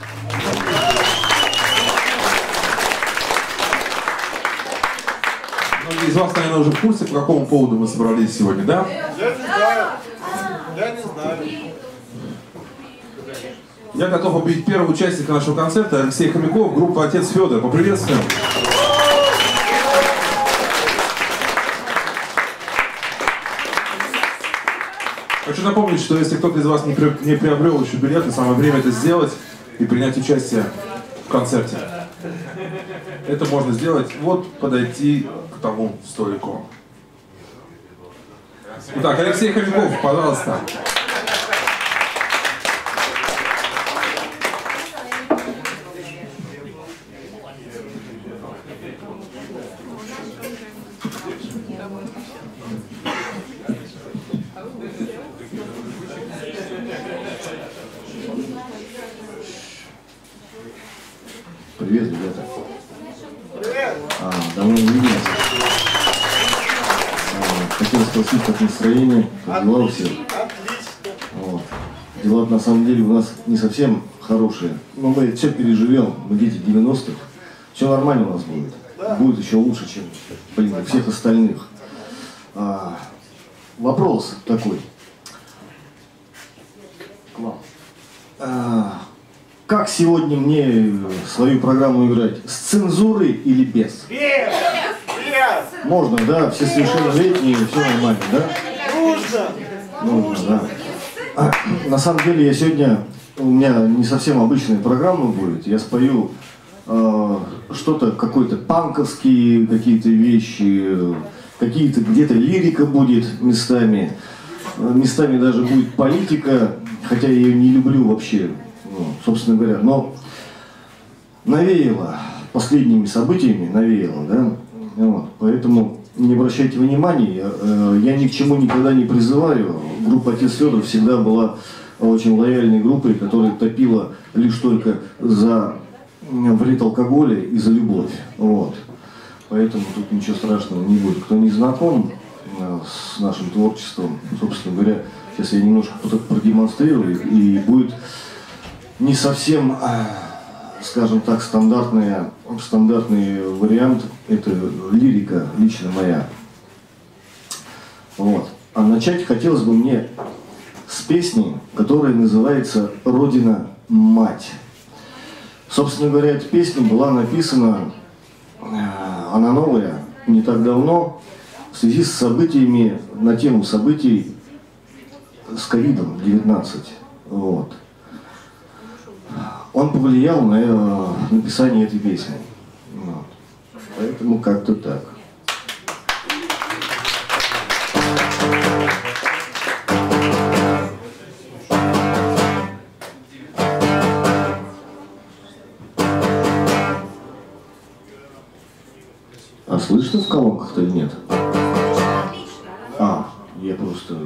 Многие из вас, наверное, уже в курсе, по какому поводу мы собрались сегодня, да? Я не знаю. Я не знаю. Я готов объявить первого участника нашего концерта, Алексей Хомяков, группа «Отец Федор». Поприветствуем. Хочу напомнить, что если кто-то из вас не приобрел еще билеты, самое время это сделать и принять участие в концерте. Это можно сделать, вот подойти к тому столику. Итак, Алексей Хомяков, пожалуйста. Привет, ребята. Привет. Давно не виделись. Хотел спросить, как настроение, как дела у всех. Отлично. Вот. Дела на самом деле у нас не совсем хорошие. Но мы все переживем, мы дети 90-х. Все нормально у нас будет. Да. Будет еще лучше, чем у всех остальных. Вопрос такой. К вам. Как сегодня мне свою программу играть? С цензурой или без? Без. Без. Можно, да? Все совершеннолетние, все нормально, да? Нужно. Нужно, да. На самом деле я сегодня, у меня не совсем обычная программа будет. Я спою что-то, какой-то панковские какие-то вещи, какие-то где-то лирика будет местами. Местами даже будет политика, хотя я ее не люблю вообще. Собственно говоря, но навеяло последними событиями, навеяло, да, вот, поэтому не обращайте внимания, я ни к чему никогда не призываю. Группа «Отец Федор» всегда была очень лояльной группой, которая топила лишь только за вред алкоголя и за любовь, вот, поэтому тут ничего страшного не будет. Кто не знаком с нашим творчеством, собственно говоря, сейчас я немножко продемонстрирую, и будет не совсем, скажем так, стандартный вариант, это лирика лично моя. Вот. А начать хотелось бы мне с песни, которая называется «Родина, мать». Собственно говоря, эта песня была написана, она новая, не так давно, в связи с событиями, на тему событий с ковидом-19. Вот. Он повлиял на написание этой песни. Вот. Поэтому как-то так. А слышно в колонках-то или нет? Я просто...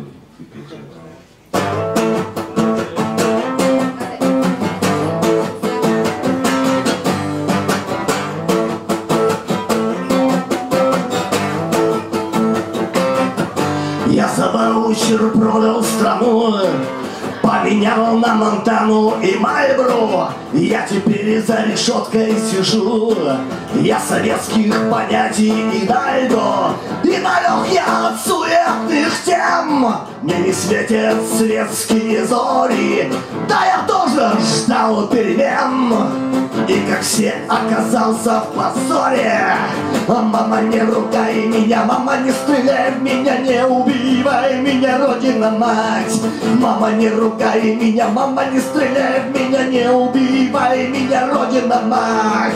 Я за ваучер продал страну, поменял на Монтану и Мальборо. Я теперь за решеткой сижу, я советских понятий и дальго. И далек я от суетных тем, мне не светят светские зори. Да я тоже ждал перемен, и как все оказался в позоре. Мама, не ругай меня, мама, не стреляй в меня, не убивай меня, Родина, мать. Мама, не ругай меня, мама, не стреляй в меня, не убивай меня, Родина, мать.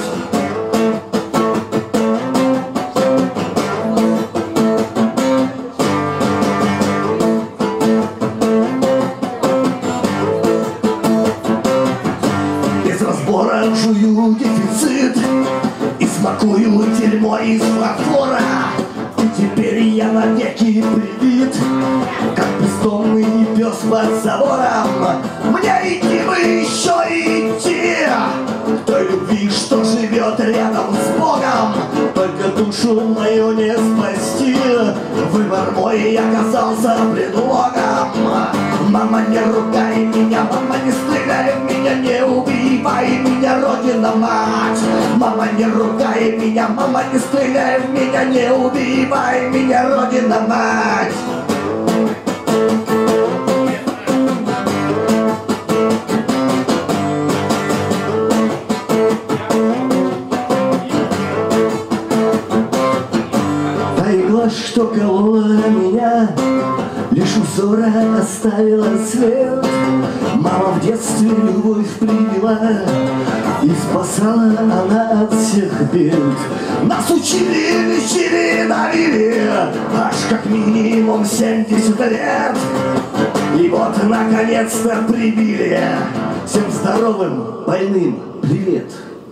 Жую дефицит и смакую дерьмо из фарфора. И теперь я навеки привит, как бездомный пес под забором. Мне идти бы еще идти к той любви, что живет рядом с Богом. Только душу мою не спасти, выбор мой оказался предлогом. Мама, не ругай меня, мама, не стреляй в меня, не убивай родина, мать. Мама, не ругай меня, мама, не стреляй в меня, не убивай меня, родина, мать. Та игла, что колола меня, лишь узора оставила свет. Мама в детстве любовь привела, и спасала она от всех бед. Нас учили, лечили, давили, аж как минимум 70 лет. И вот наконец-то прибили. Всем здоровым, больным привет.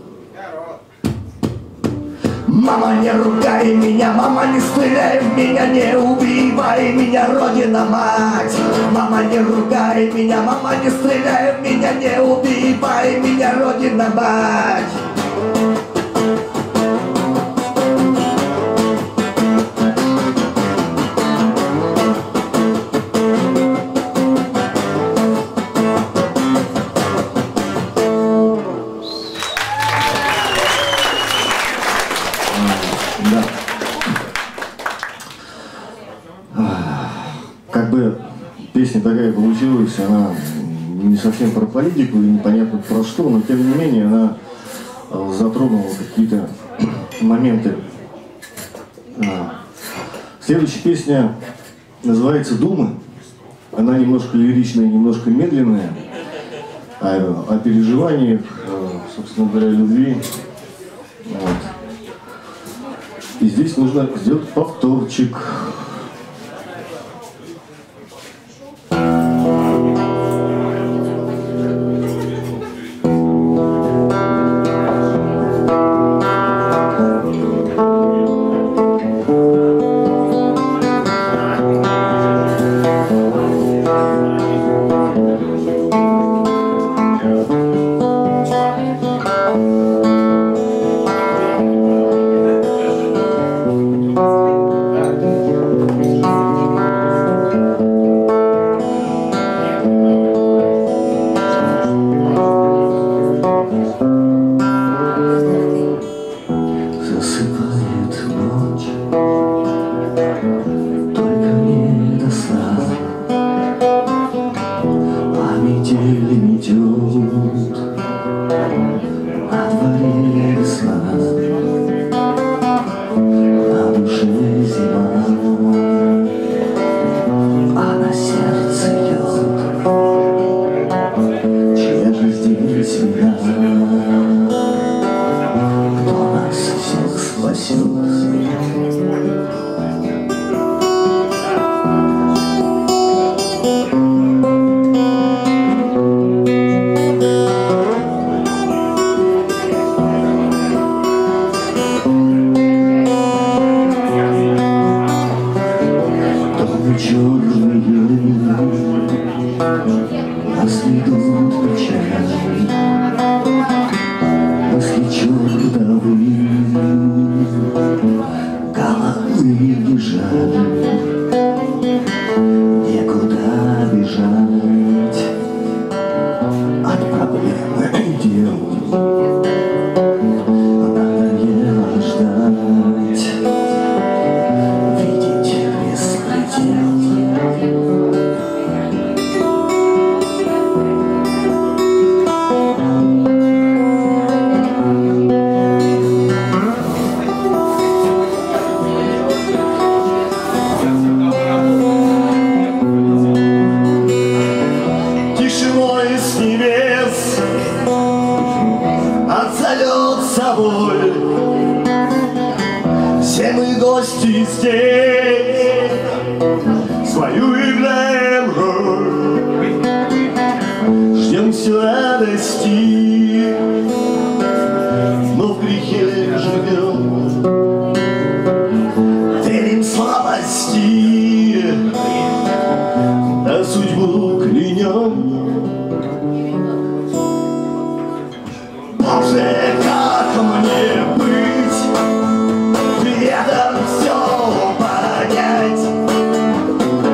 Мама, не ругай меня, мама, не стреляй в меня, не убивай меня, родина, мать. Мама, не ругай меня, мама, не стреляй в меня, не убивай меня, родина, мать. Как бы песня такая получилась, она не совсем про политику и непонятно про что, но тем не менее она затронула какие-то моменты. Следующая песня называется «Думы». Она немножко лиричная, немножко медленная, о переживаниях, собственно говоря, любви. Вот. И здесь нужно сделать повторчик.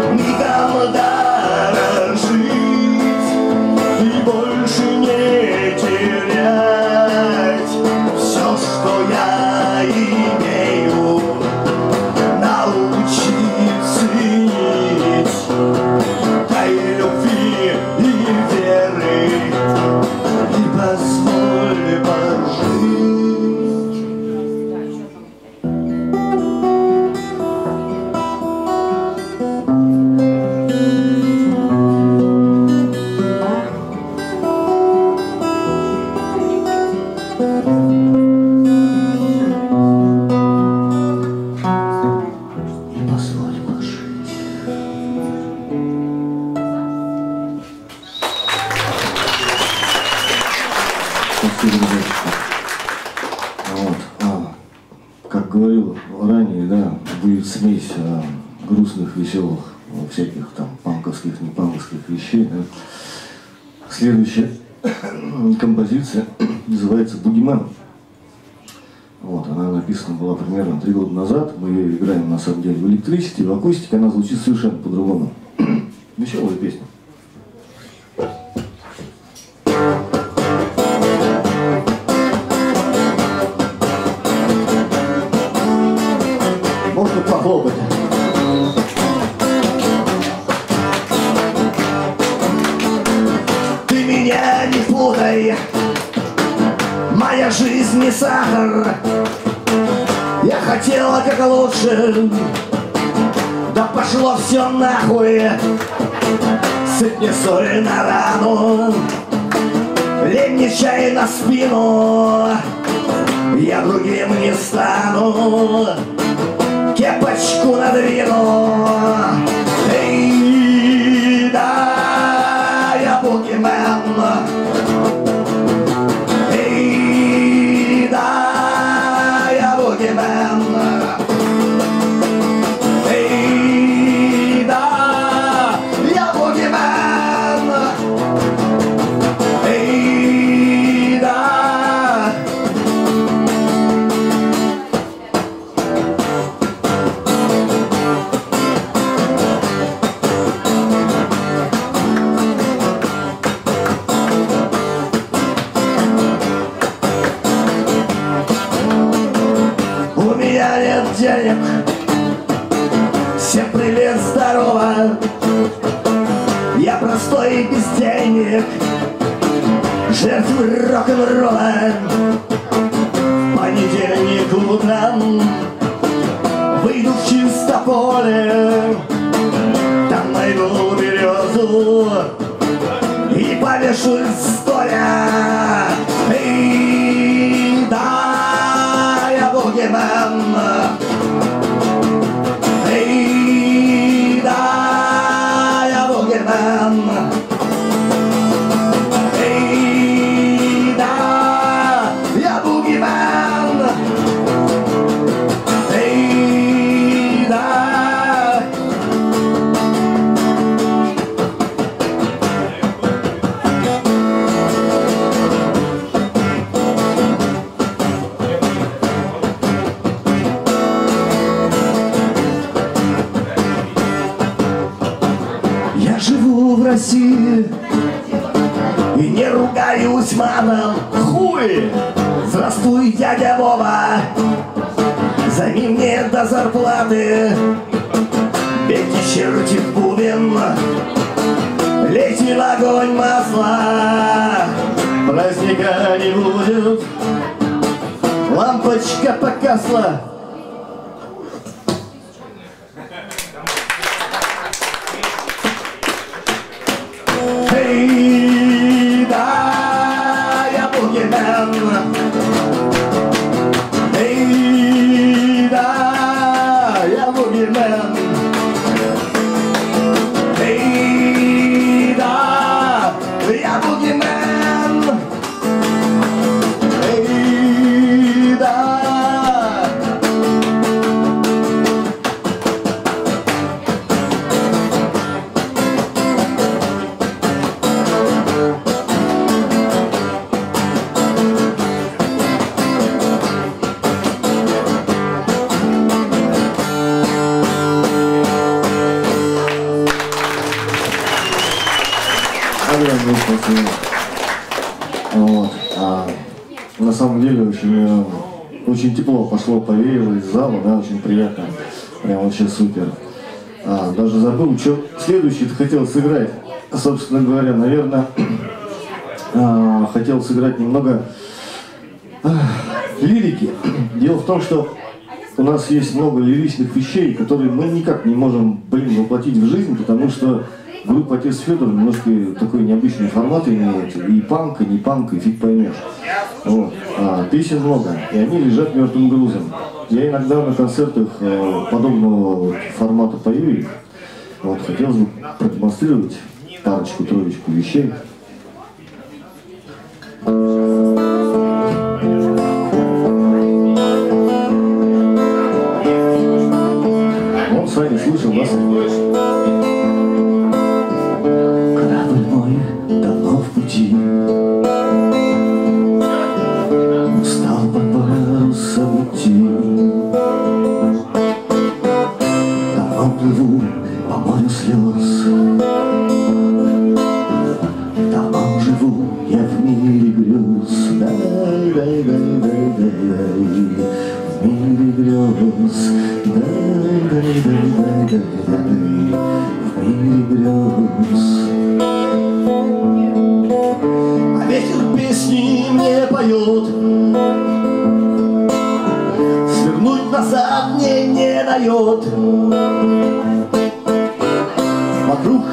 Больше не Спасибо, ребятушки. Вот. Как говорил ранее, да, будет смесь грустных, веселых, всяких там панковских, не панковских вещей. Да. Следующая композиция называется «Бугимен». Вот, она написана была примерно 3 года назад. Мы ее играем на самом деле в электричестве, в акустике она звучит совершенно по-другому. Веселая песня. Можно похлопать. Ты меня не путай, моя жизнь не сахар. Я хотела как лучше, да пошло все нахуй. Сыпь мне соли на рану, лей мне чай на спину. Я другим не стану, кепочку надвину. Эй, да, я бугимен. Эй, да, я бугимен. Эй, да, я бугимен. Эй, да. У меня нет денег, всем привет, здорово. Я простой и без денег, жертвы рок-н-ролла. В понедельник утром выйду в чистополе, там найду березу и повешусь стоя. Эй, да, я бугимен. Эй, да, я бугимен. Эй, да, я бугимен. Эй, да. Я живу в России и не ругаюсь матом. Хуй! Здравствуй, дядя Вова, займи мне до зарплаты. Бейте черти в бубен, лейте в огонь масла. Праздника не будет, лампочка погасла. Эй, да, я бугимен. Эй, да, я бугимен. Эй, да, я бугимен. Эй, да. Огромное спасибо. Вот. На самом деле очень тепло пошло, повеяло из зала, да, очень приятно. Прям вообще супер. Даже забыл, что следующее хотел сыграть. Собственно говоря, наверное, хотел сыграть немного лирики. Дело в том, что у нас есть много лиричных вещей, которые мы никак не можем, воплотить в жизнь, потому что группа «Отец Федор» немножко такой необычный формат имеет. И панк, и не панк, и фиг поймешь. Вот. Песен много, и они лежат мертвым грузом. Я иногда на концертах подобного формата пою их. Вот, хотелось бы продемонстрировать парочку-троечку вещей.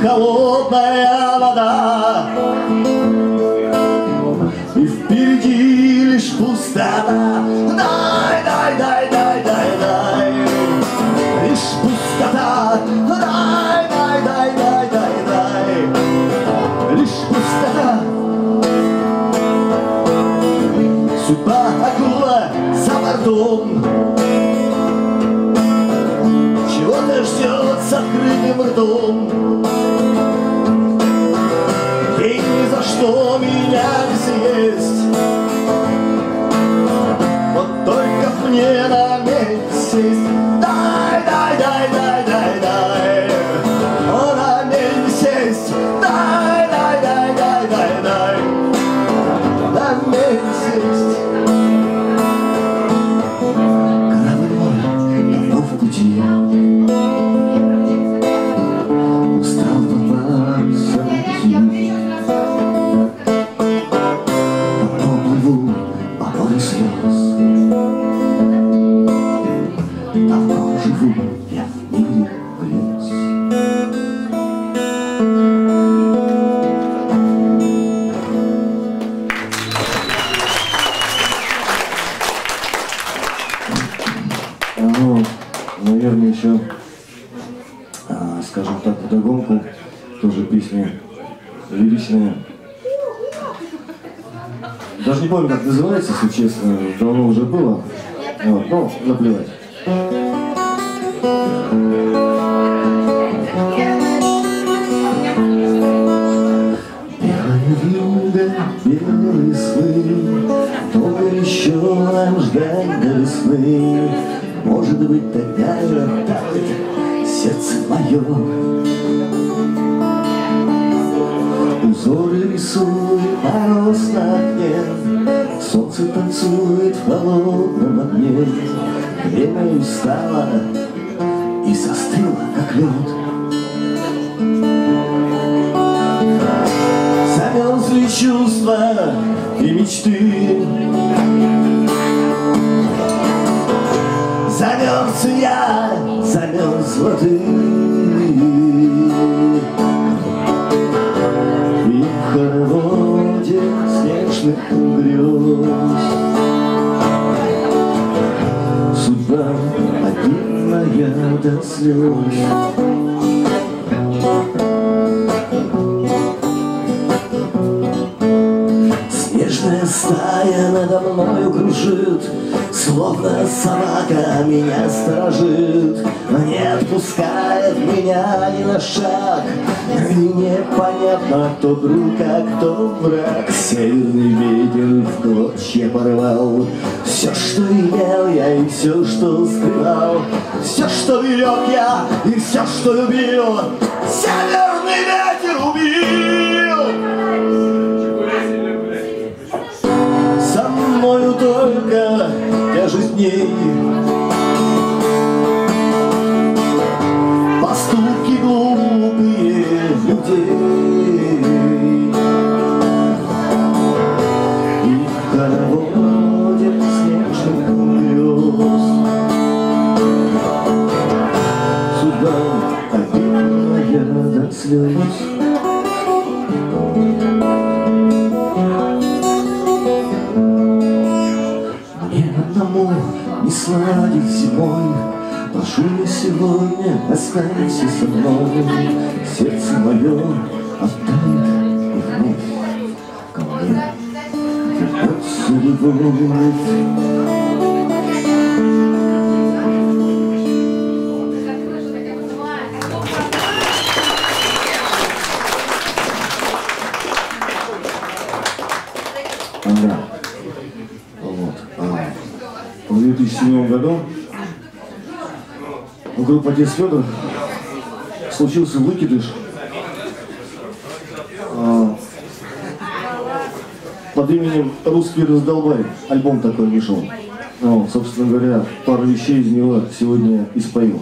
холодная вода, и впереди лишь пустота. Дай, дай, дай, дай, дай, дай, лишь пустота. Дай, дай, дай, дай, дай, дай, лишь пустота. Судьба акула за бортом, чего-то ждет с открытым ртом. Ей ни за что меня не съесть, вот только мне на месте сесть. Дай, дай, дай, дай, дай, дай, о, на месте сесть. Дай, дай, дай, дай, дай, дай, на месте сесть. Корабль мой давно в пути, устал попался пути. Давно плыву по морю слез, давно живу я в мире грез. Ну, наверное, еще, скажем так, вдогонку, тоже песня лиричная. Даже не помню, как называется, если честно, давно уже было. Вот, но наплевать. Белая вьюга, белые сны, долго еще нам ждать до весны. Может быть, тогда и оттает сердце мое. Узоры рисует мороз на окне, солнце танцует в холодном огне. Время устало и застыло, как лед. Замерзли чувства и мечты, замерз я, замерзла ты. И в хороводе снежных грез судьба обидная до слез. Снежная стая надо мною кружит, словно собака меня сторожит, но не отпускает меня ни на шаг. И непонятно, кто друг, а кто враг. Северный ветер в клочья порвал все, что имел я, и все, что скрывал, все, что берег я, и все, что любил. Северный ветер убил. Со мною только тяжесть дней, поступки глупые людей. И в хороводе снежных грез судьба обидная до слез. Не сладить зимой, прошу я сегодня, останься со мной. Сердце мое оттает и вновь ко мне вернется любовь. Да. Вот. В 2007 году у группы «Отец Федор» случился выкидыш под именем «Русский раздолбай». Альбом такой вышел. Вот, собственно говоря, пару вещей из него сегодня и спою.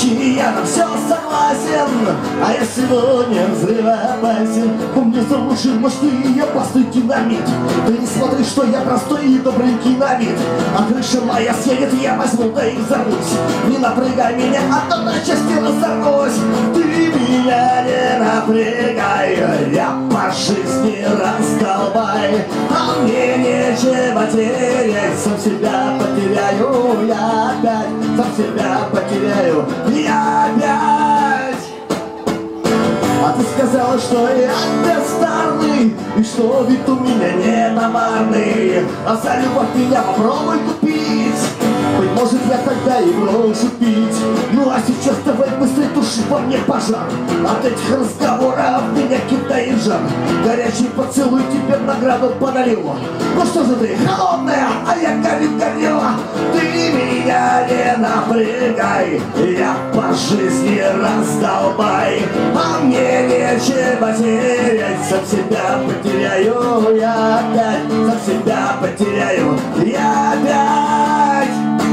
случае я на все согласен. А я сегодня взрывоопасен. Мне заложил мощный опасный динамит. Ты не смотри, что я простой и добренький на вид. А крыша моя съедет, я возьму, да и взорвусь. Не напрягай меня, а то на части разорвусь. Ты меня не напрягай, я по жизни раздолбай. А мне нечего терять, сам себя потеряю. Я опять сам себя потеряю. Я опять. А ты сказала, что я бестарный, и что вид у меня не товарный. А за любовь меня попробуй купить. Быть может, я тогда и брошу пить. Ну а сейчас давай быстрее туши во мне пожар. От этих разговоров меня кидает жар. Горячий поцелуй тебе награду подарил. Ну что же ты, холодная, а я горю. Ты меня не напрягай, я по жизни раздолбай. А мне нечего терять, сам себя потеряю. Я опять сам себя потеряю. Я опять.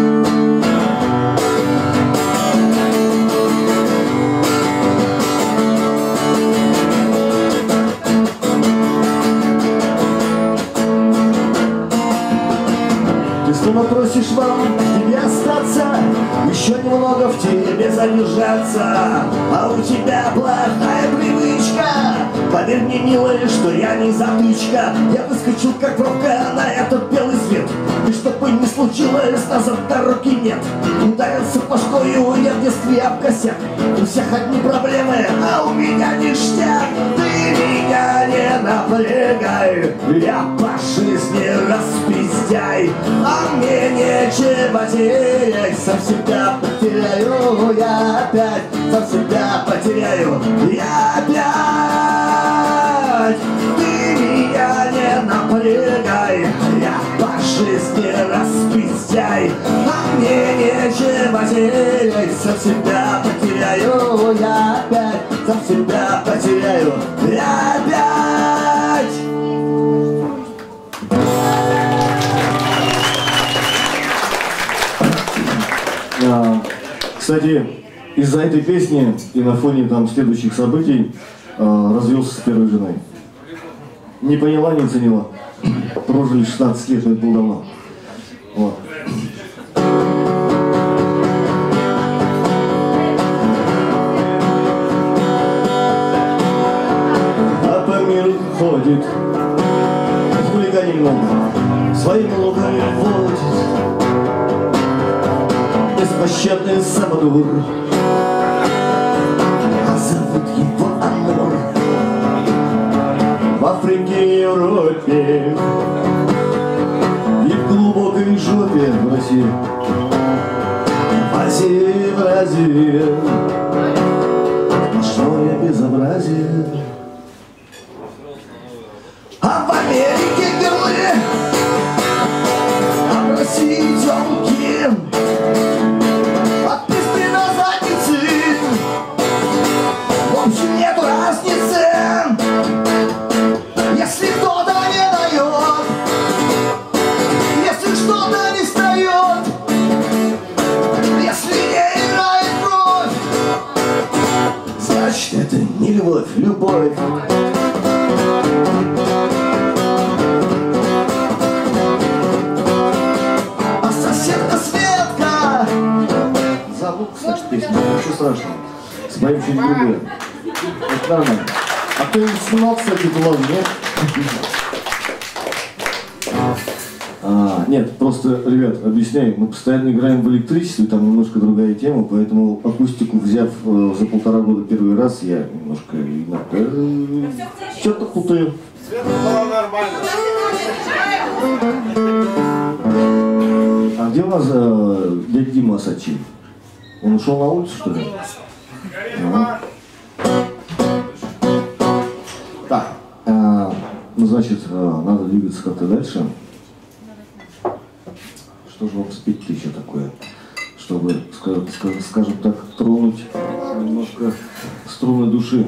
Ты снова просишь вам тебе остаться, еще немного в тебе задержаться. А у тебя плохая привычка. Поверь мне, милая, что я не затычка. Я выскочил как пробка на этот белый свет. И чтобы не случилось, назад дороги нет. Ударился башкою я в детстве об косяк. У всех одни проблемы, а у меня ништяк. Ты меня не напрягай, я по жизни распиздяй. А мне нечего терять, сам себя потеряю. Я опять сам себя потеряю. Я опять. Ты меня не напрягай, я по жизни распиздяй. А мне нечего терять, сам себя потеряю. Я опять сам себя потеряю. Я опять. Кстати, из-за этой песни и на фоне там следующих событий развелся с первой женой. Не поняла, не ценила. Прожили 16 лет, это было давно. Вот. А по миру ходит, хулиганий много, своими луками водит. Беспощадный самодур, а зовут его Амур. В Африке и Европе и в глубокой жопе в России. В Азии, в Азии сплошное безобразие. А в Америке герлы, а в России тёлки. В общем, нету разницы, если кто-то не дает, если что-то не встает, если не играет кровь, значит, это не любовь, любовь. А соседка Светка, забыл, кстати, песню, ничего страшного. Своим чуть другое. Это нормально. А кто-нибудь снимал, кстати, блог, нет? Нет, просто, ребят, объясняю, мы постоянно играем в электричестве, там немножко другая тема, поэтому акустику взяв за 1,5 года первый раз, я немножко иногда что-то путаю. Света была нормально. А где у нас дядя Дима Асачи? Он ушел на улицу, что ли? Так, ну значит, надо двигаться как-то дальше. Что же вам спеть-то еще такое, чтобы, скажем так, тронуть немножко струны души?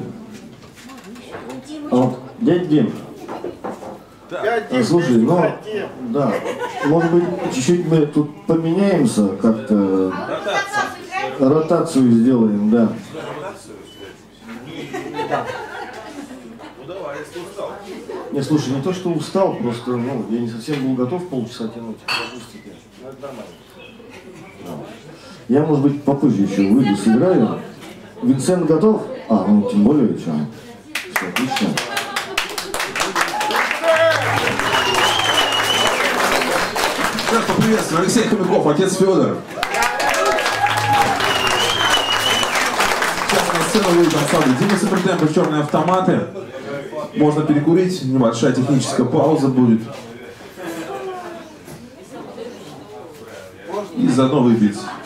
А вот, дядя Дим, слушай, ну, да, может быть, чуть-чуть мы тут поменяемся как-то. Ротацию сделаем, да. Ну давай, если устал. Не, слушай, не то, что устал, просто, ну, я не совсем был готов полчаса тянуть. Ну, это нормально. Я, может быть, попозже еще выйду, сыграю. Винсент готов? А, ну, тем более, что? Все, отлично. Сейчас поприветствуем. Алексей Хомяков, отец Федор. Сейчас на сцену выйдет ансамбль Дима Супертемпо, черные автоматы. Можно перекурить, небольшая техническая пауза будет. И заодно выпить.